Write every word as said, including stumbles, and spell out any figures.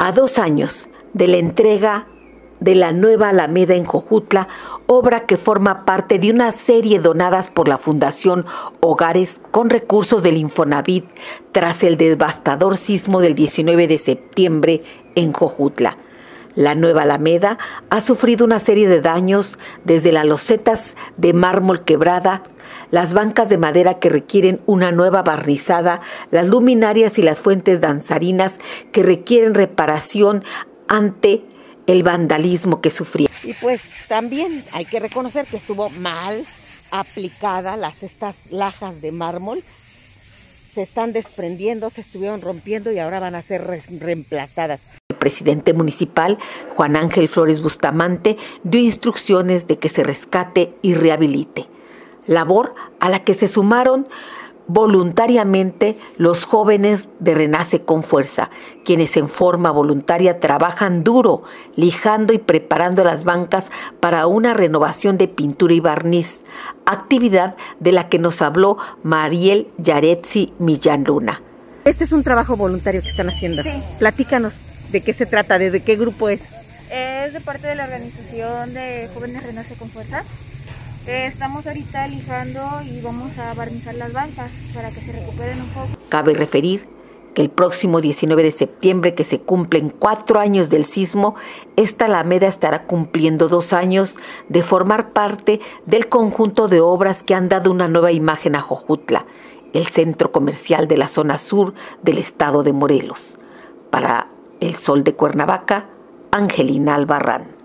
A dos años de la entrega de la nueva Alameda en Jojutla, obra que forma parte de una serie donadas por la Fundación Hogares con recursos del Infonavit tras el devastador sismo del diecinueve de septiembre en Jojutla. La nueva Alameda ha sufrido una serie de daños, desde las losetas de mármol quebrada, las bancas de madera que requieren una nueva barnizada, las luminarias y las fuentes danzarinas que requieren reparación ante el vandalismo que sufría. Y pues también hay que reconocer que estuvo mal aplicada las estas lajas de mármol. Se están desprendiendo, se estuvieron rompiendo y ahora van a ser re- reemplazadas. El presidente municipal, Juan Ángel Flores Bustamante, dio instrucciones de que se rescate y rehabilite. Labor a la que se sumaron voluntariamente los jóvenes de Renace con Fuerza, quienes en forma voluntaria trabajan duro, lijando y preparando las bancas para una renovación de pintura y barniz, actividad de la que nos habló Mariel Yaretsi Millán Luna. Este es un trabajo voluntario que están haciendo. Sí. Platícanos de qué se trata, de qué grupo es. Es de parte de la organización de Jóvenes Renace con Fuerza. Eh, estamos ahorita lijando y vamos a barnizar las bancas para que se recuperen un poco. Cabe referir que el próximo diecinueve de septiembre, que se cumplen cuatro años del sismo, esta Alameda estará cumpliendo dos años de formar parte del conjunto de obras que han dado una nueva imagen a Jojutla, el centro comercial de la zona sur del estado de Morelos. Para El Sol de Cuernavaca, Angelina Albarrán.